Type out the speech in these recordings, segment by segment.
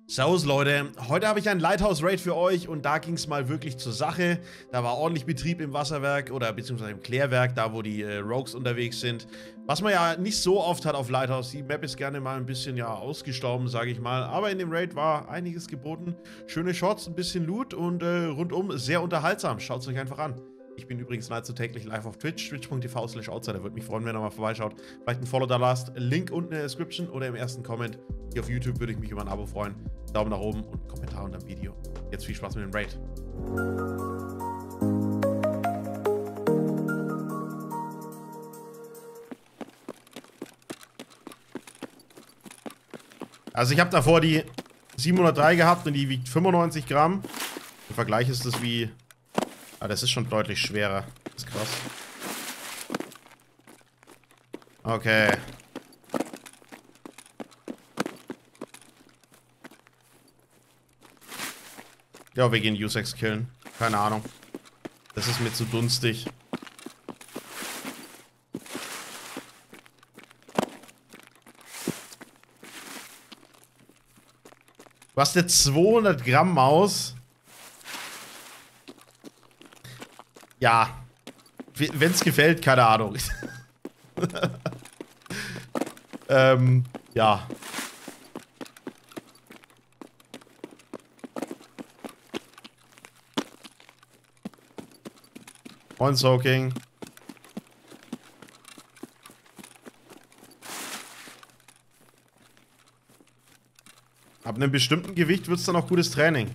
Servus Leute, heute habe ich ein Lighthouse-Raid für euch und da ging es mal wirklich zur Sache. Da war ordentlich Betrieb im Wasserwerk oder beziehungsweise im Klärwerk, da wo die Rogues unterwegs sind. Was man ja nicht so oft hat auf Lighthouse. Die Map ist gerne mal ein bisschen ja ausgestorben, sage ich mal. Aber in dem Raid war einiges geboten. Schöne Shots, ein bisschen Loot und rundum sehr unterhaltsam. Schaut es euch einfach an. Ich bin übrigens nahezu täglich live auf Twitch, twitch.tv/outsider. Würde mich freuen, wenn ihr mal vorbeischaut. Vielleicht ein Follow da lasst. Link unten in der Description oder im ersten Comment. Hier auf YouTube würde ich mich über ein Abo freuen. Daumen nach oben und Kommentar unter dem Video. Jetzt viel Spaß mit dem Raid. Also ich habe davor die 703 gehabt und die wiegt 95 Gramm. Im Vergleich ist das wie... Ah, das ist schon deutlich schwerer. Das ist krass. Okay. Ja, wir gehen Usex killen. Keine Ahnung. Das ist mir zu dunstig. Du hast jetzt 200 Gramm Maus. Ja. Wenn es gefällt, keine Ahnung. Ja. One Soaking. Ab einem bestimmten Gewicht wird es dann auch gutes Training.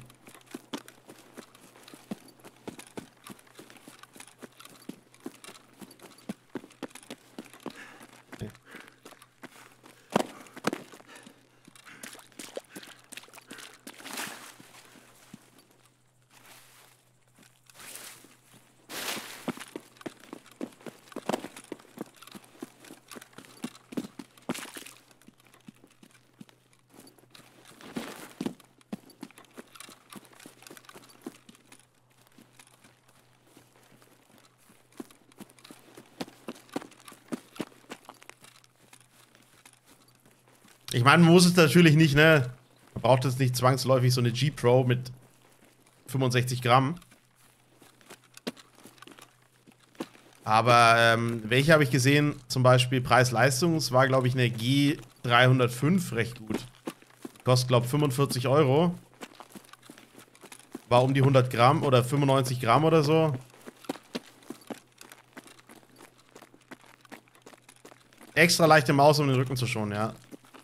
Ich meine, man muss es natürlich nicht, ne? Man braucht jetzt nicht zwangsläufig so eine G-Pro mit 65 Gramm. Aber welche habe ich gesehen? Zum Beispiel Preis-Leistung. Es war, glaube ich, eine G305 recht gut. Kostet, glaube ich, 45 Euro. War um die 100 Gramm oder 95 Gramm oder so. Extra leichte Maus, um den Rücken zu schonen, ja.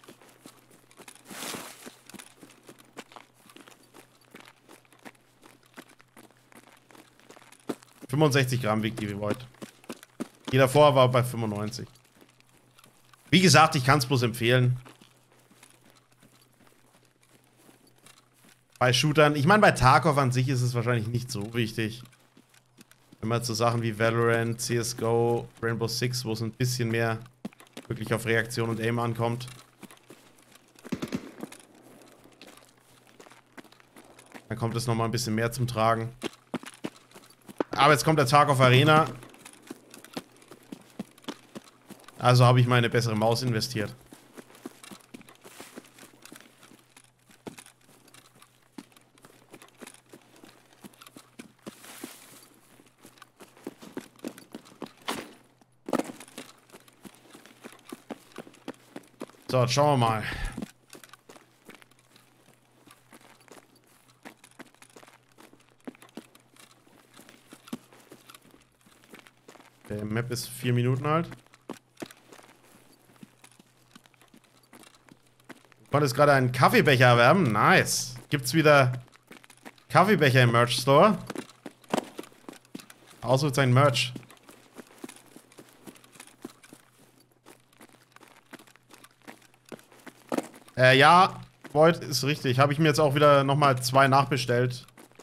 Gramm wiegt die Void. Die davor war bei 95. Wie gesagt, ich kann es bloß empfehlen. Bei Shootern, ich meine, bei Tarkov an sich ist es wahrscheinlich nicht so wichtig. Wenn man zu Sachen wie Valorant, CSGO, Rainbow Six, wo es ein bisschen mehr wirklich auf Reaktion und Aim ankommt. Dann kommt es nochmal ein bisschen mehr zum Tragen. Aber jetzt kommt der Tag auf Arena. Also habe ich meine bessere Maus investiert. So, jetzt schauen wir mal. Der Map ist 4 Minuten alt. Du konntest gerade einen Kaffeebecher erwerben. Nice. Gibt's wieder Kaffeebecher im Merch Store? Ausrufezeichen Merch. Ja, Void ist richtig. Habe ich mir jetzt auch wieder nochmal 2 nachbestellt.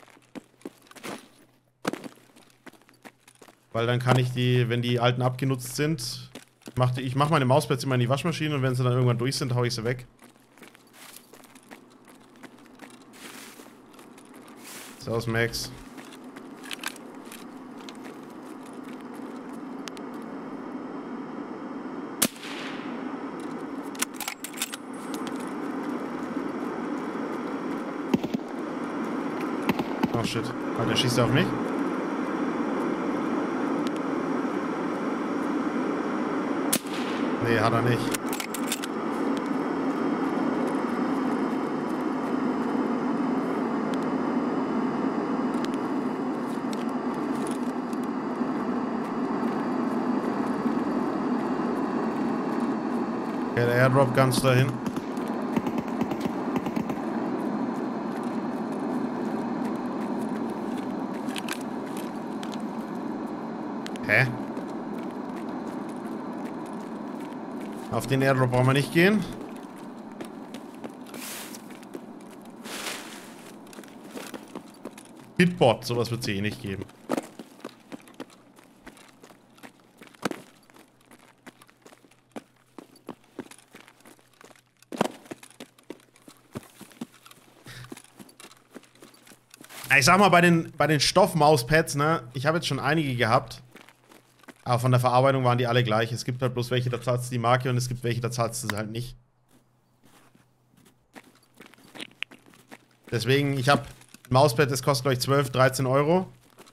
Weil dann kann ich die, wenn die alten abgenutzt sind, ich mach meine Mauspads immer in die Waschmaschine und wenn sie dann irgendwann durch sind, hau ich sie weg. Servus Max. Oh shit. Ah, der schießt auf mich. Nee, hat er nicht. Okay, der Airdrop ganz dahin. Hä? Auf den Airdrop brauchen wir nicht gehen. Hitbot, sowas wird es eh nicht geben. Ich sag mal, bei den Stoffmauspads, ne, ich habe jetzt schon einige gehabt. Aber von der Verarbeitung waren die alle gleich. Es gibt halt bloß welche, da zahlst du die Marke und es gibt welche, da zahlst du sie halt nicht. Deswegen, ich habe ein Mauspad, das kostet euch 12, 13 Euro.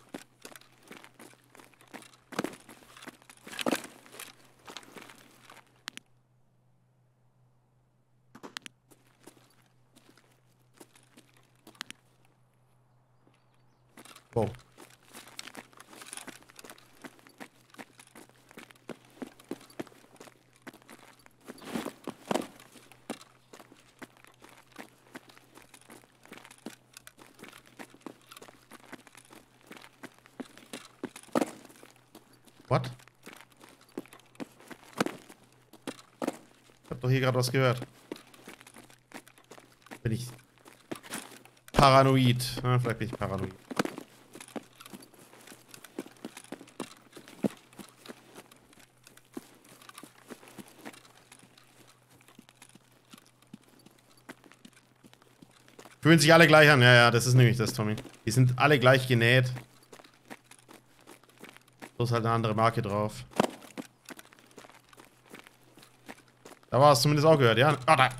Wow. What? Ich hab doch hier gerade was gehört. Bin ich paranoid? Na, vielleicht bin ich paranoid. Fühlen sich alle gleich an. Ja, ja, das ist nämlich das, Tommy. Die sind alle gleich genäht. So ist halt eine andere Marke drauf. Da war es zumindest auch gehört, ja? Ah, da.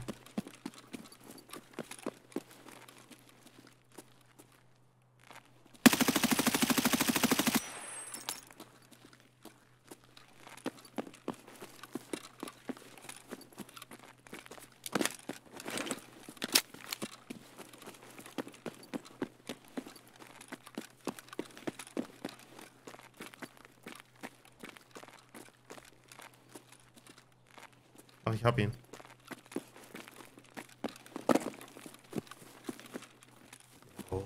Ach, ich hab ihn. Oh.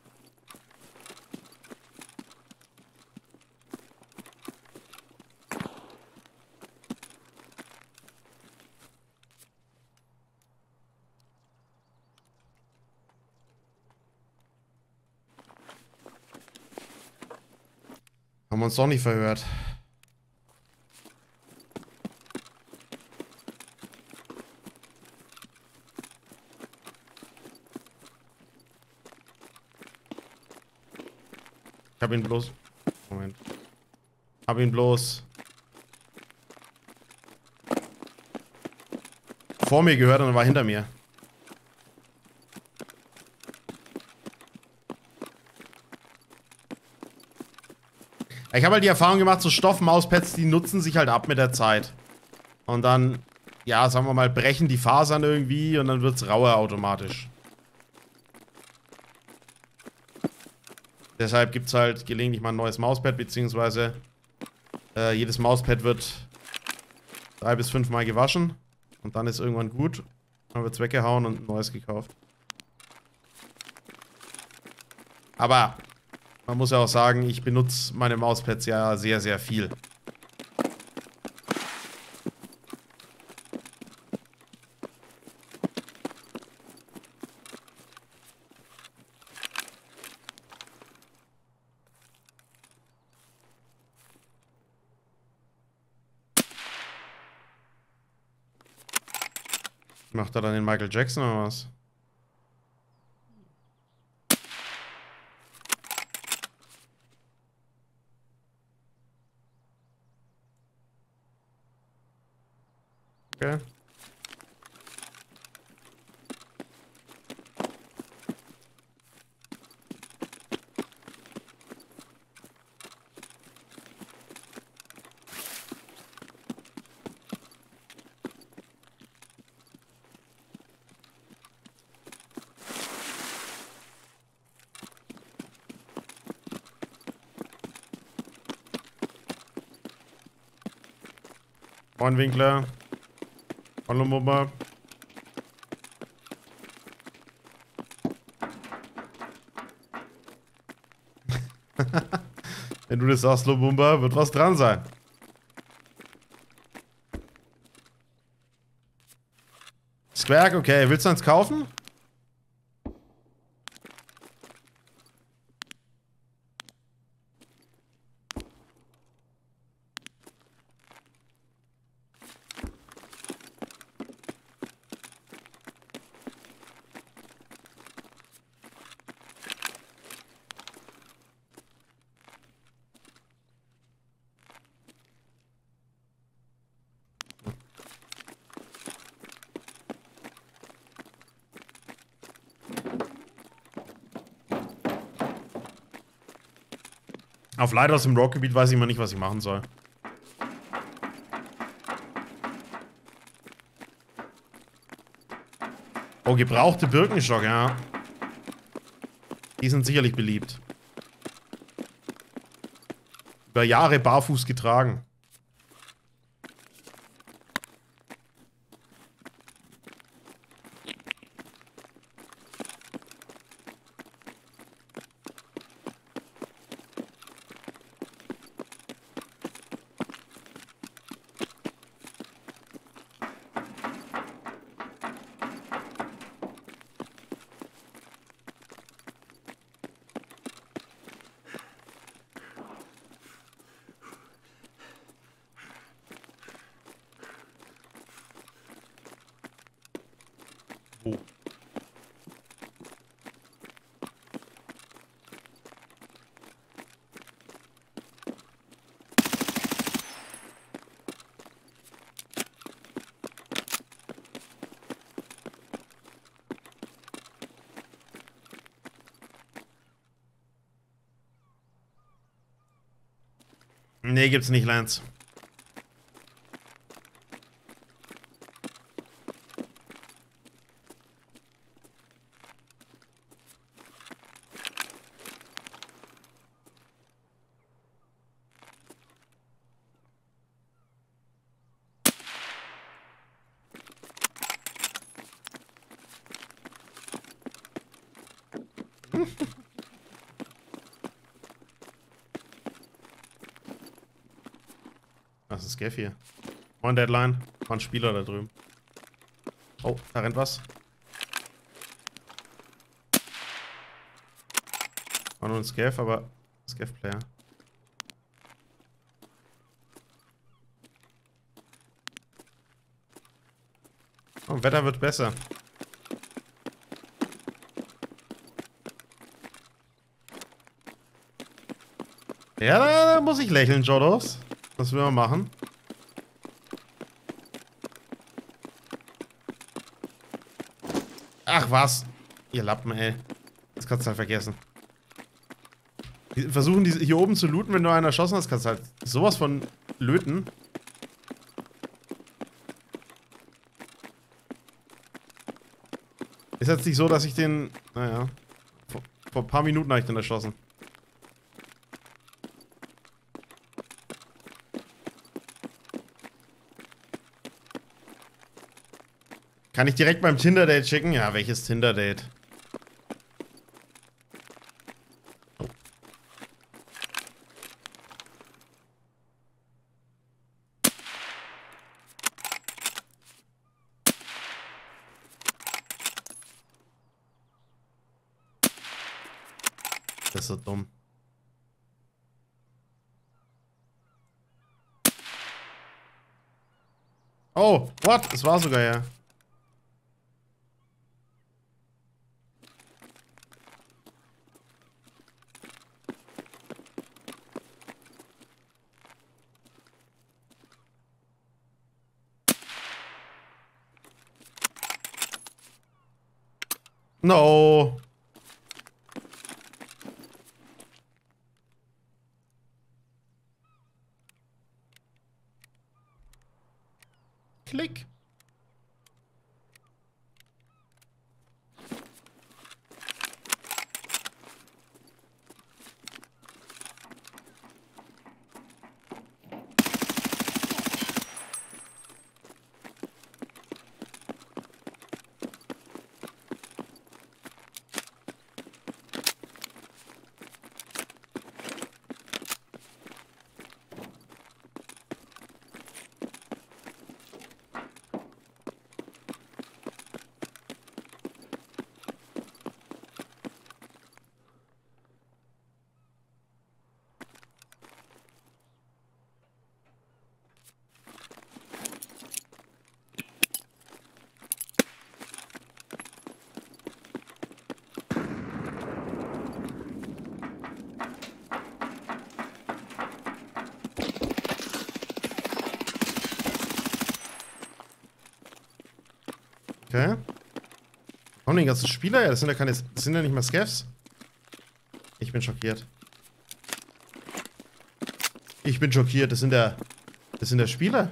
Haben wir uns doch nicht verhört. Ich hab ihn bloß... Moment. Hab ihn bloß... vor mir gehört und er war hinter mir. Ich habe halt die Erfahrung gemacht, so Stoffmauspads, die nutzen sich halt ab mit der Zeit. Und dann, ja, sagen wir mal, brechen die Fasern irgendwie und dann wird's rauer automatisch. Deshalb gibt es halt gelegentlich mal ein neues Mauspad, beziehungsweise jedes Mauspad wird 3 bis 5 Mal gewaschen. Und dann ist irgendwann gut. Dann wird es weggehauen und ein neues gekauft. Aber man muss ja auch sagen, ich benutze meine Mauspads ja sehr, sehr viel. Macht er dann den Michael Jackson oder was? Okay. Winkler. Holomumba. Wenn du das sagst, Lobumba, wird was dran sein. Zwerg, okay. Willst du eins kaufen? Auf Lighthouse im Rockgebiet weiß ich immer nicht, was ich machen soll. Oh, gebrauchte Birkenstock, ja. Die sind sicherlich beliebt. Über Jahre barfuß getragen. Oh. Nee, gibt's nicht, Lance. Was ist Gaff hier? Moin, Deadline. War ein Spieler da drüben. Oh, da rennt was. War nur ein Scav, aber Scav-Player. Oh, Wetter wird besser. Ja, da muss ich lächeln, Jodos. Was will man machen? Ach was. Ihr Lappen, ey. Das kannst du halt vergessen. Die versuchen hier oben zu looten, wenn du einen erschossen hast, kannst du halt sowas von löten. Ist jetzt nicht so, dass ich den... Naja. Vor ein paar Minuten habe ich den erschossen. Kann ich direkt beim Tinder-Date schicken? Ja, welches Tinder-Date? Oh. Das ist so dumm. Oh, what? Es war sogar ja. No. Klick. Okay. Kommen die ganzen Spieler her? Das sind ja keine. Das sind ja nicht mal Scavs. Ich bin schockiert. Ich bin schockiert. Das sind ja. Das sind ja Spieler.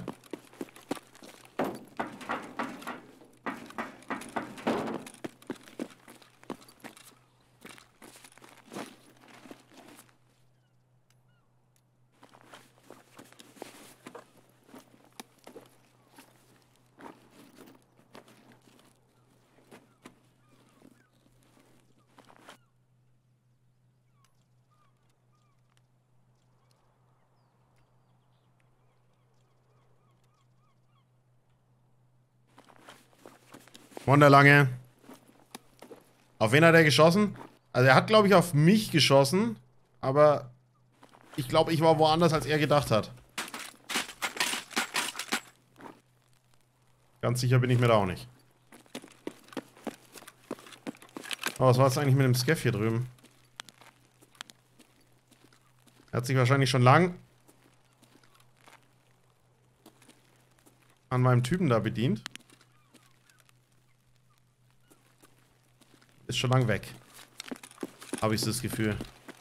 Wunderlange. Auf wen hat er geschossen? Also er hat, glaube ich, auf mich geschossen. Aber ich glaube, ich war woanders, als er gedacht hat. Ganz sicher bin ich mir da auch nicht. Aber was war jetzt eigentlich mit dem Scav hier drüben? Er hat sich wahrscheinlich schon lang an meinem Typen da bedient. Ist schon lang weg. Habe ich das Gefühl.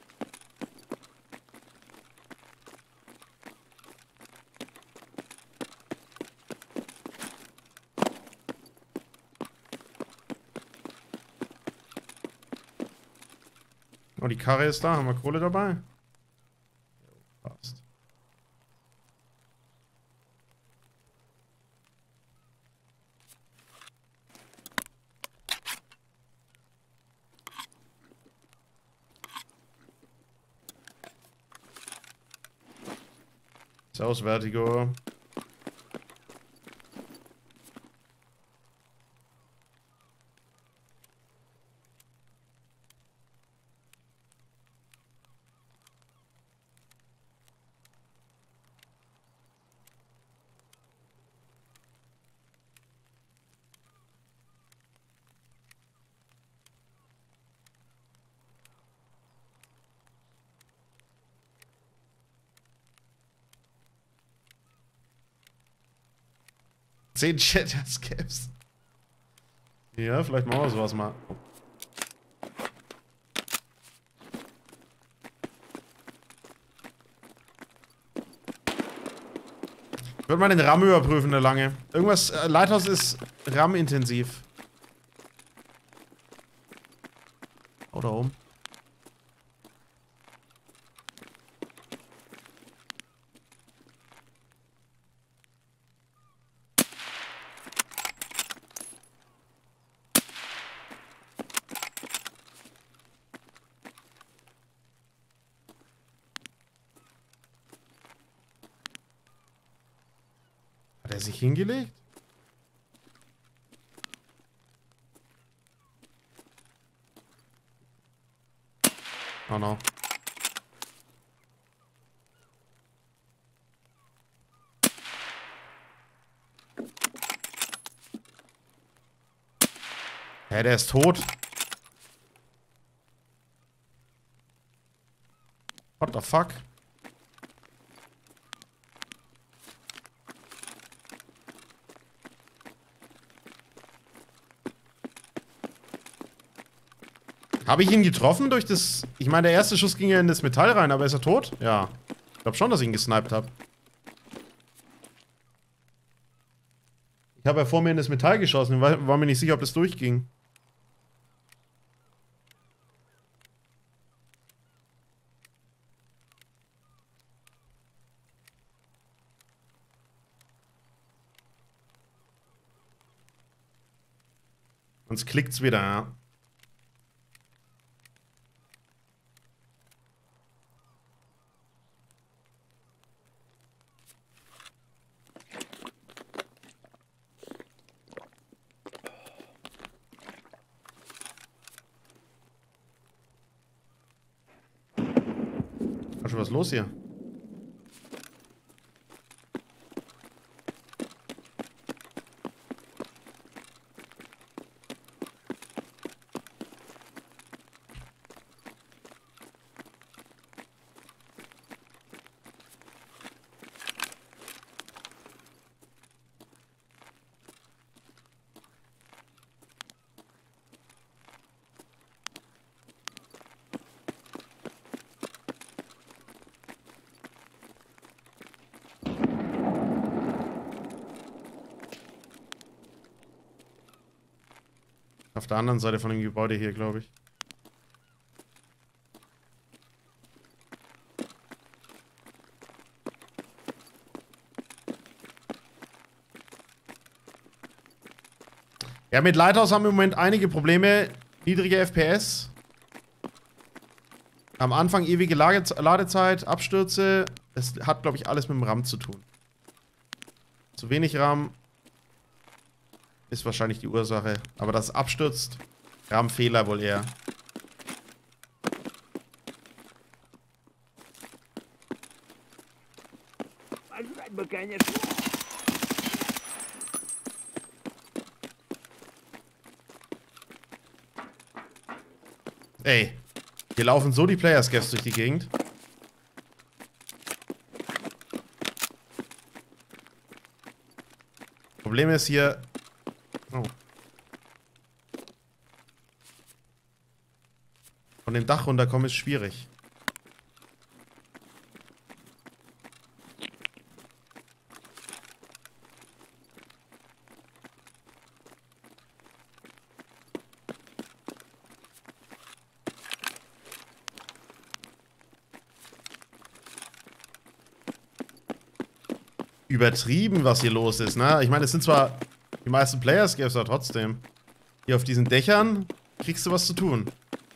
Oh, die Karre ist da. Haben wir Kohle dabei? Passt. Servus, Vertigo. Zehn Shatter-Scavs. Ja, vielleicht machen wir sowas mal. Ich würde mal den RAM überprüfen, der lange. Irgendwas, Lighthouse ist RAM-intensiv. Oh, da oben. Hat er sich hingelegt? Oh no. Hä, der ist tot. What the fuck? Habe ich ihn getroffen durch das... Ich meine, der erste Schuss ging ja in das Metall rein, aber ist er tot? Ja. Ich glaube schon, dass ich ihn gesniped habe. Ich habe ja vor mir in das Metall geschossen. War mir nicht sicher, ob das durchging. Sonst klickt's wieder, ja. Hast du was los hier? Auf der anderen Seite von dem Gebäude hier, glaube ich. Ja, mit Lighthouse haben wir im Moment einige Probleme. Niedrige FPS. Am Anfang ewige Ladezeit, Abstürze. Das hat, glaube ich, alles mit dem RAM zu tun. Zu wenig RAM ist wahrscheinlich die Ursache. Aber das abstürzt, RAM-Fehler wohl eher. Ey, hier laufen so die Player-Scavs durch die Gegend. Problem ist hier... Oh. Von dem Dach runterkommen ist schwierig. Übertrieben, was hier los ist, ne? Ich meine, es sind zwar die meisten Player-Scavs, aber trotzdem. Hier auf diesen Dächern kriegst du was zu tun.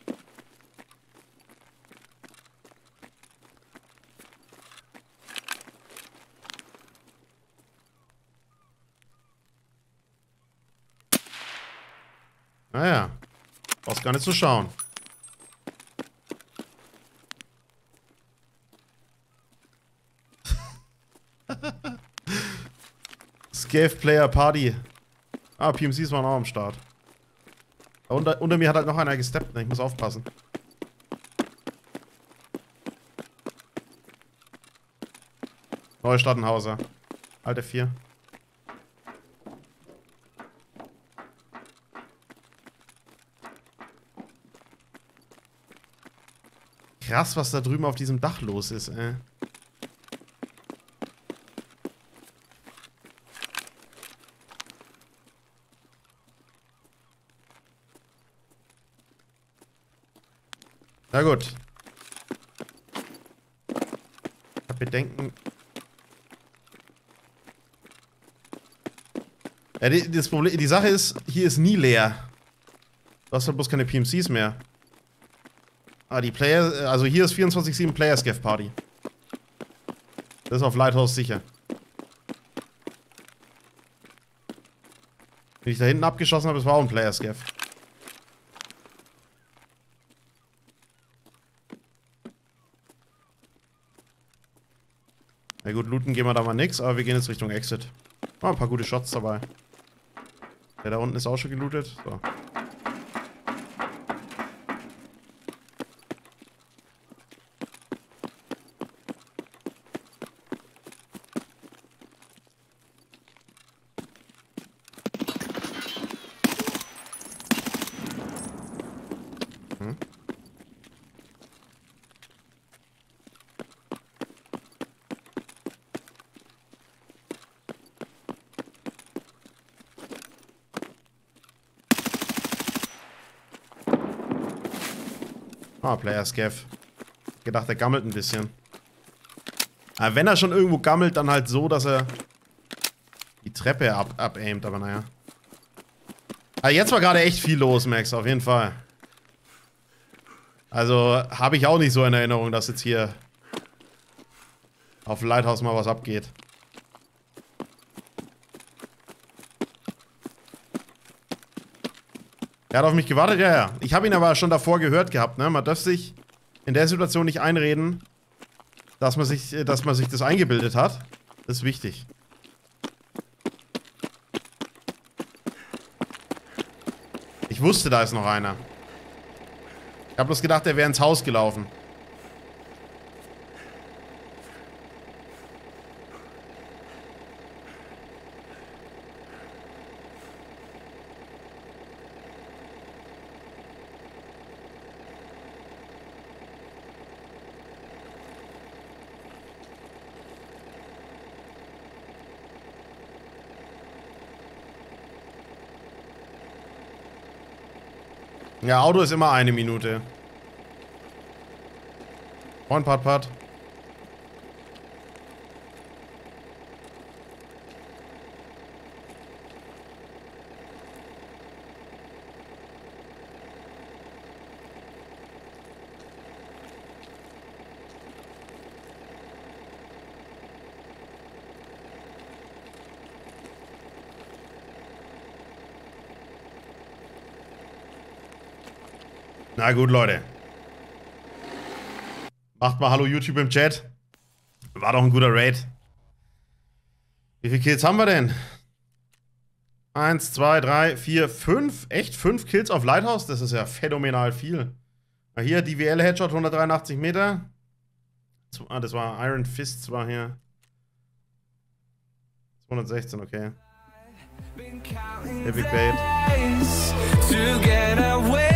Naja, brauchst gar nicht zu schauen. Scav Player Party. Ah, PMCs waren auch am Start. Unter mir hat halt noch einer gesteppt, ne? Ich muss aufpassen. Neustadtenhauser. Alter 4. Krass, was da drüben auf diesem Dach los ist, ey. Na gut. Ich hab Bedenken. Ja, das Problem, die Sache ist, hier ist nie leer. Du hast halt bloß keine PMCs mehr. Ah, die Player, also hier ist 24/7 Player-Scav Party. Das ist auf Lighthouse sicher. Wenn ich da hinten abgeschossen habe, das war auch ein Player-Scav. Na gut, looten gehen wir da mal nix, aber wir gehen jetzt Richtung Exit. Oh, ein paar gute Shots dabei. Der da unten ist auch schon gelootet. So. Ah, Player Scav. Gedacht, er gammelt ein bisschen. Aber wenn er schon irgendwo gammelt, dann halt so, dass er die Treppe abaimt, aber naja. Aber jetzt war gerade echt viel los, Max, auf jeden Fall. Also, habe ich auch nicht so in Erinnerung, dass jetzt hier auf Lighthouse mal was abgeht. Er hat auf mich gewartet, ja, ja. Ich habe ihn aber schon davor gehört gehabt, ne? Man darf sich in der Situation nicht einreden, dass man sich das eingebildet hat. Das ist wichtig. Ich wusste, da ist noch einer. Ich habe bloß gedacht, er wäre ins Haus gelaufen. Ja, Auto ist immer 1 Minute. Moin, Pat. Na gut, Leute. Macht mal Hallo YouTube im Chat. War doch ein guter Raid. Wie viele Kills haben wir denn? 1, 2, 3, 4, 5. Echt? 5 Kills auf Lighthouse? Das ist ja phänomenal viel. Na hier, DVL-Headshot, 183 Meter. Ah, das war Iron Fists, war hier. 216, okay. Epic Bait.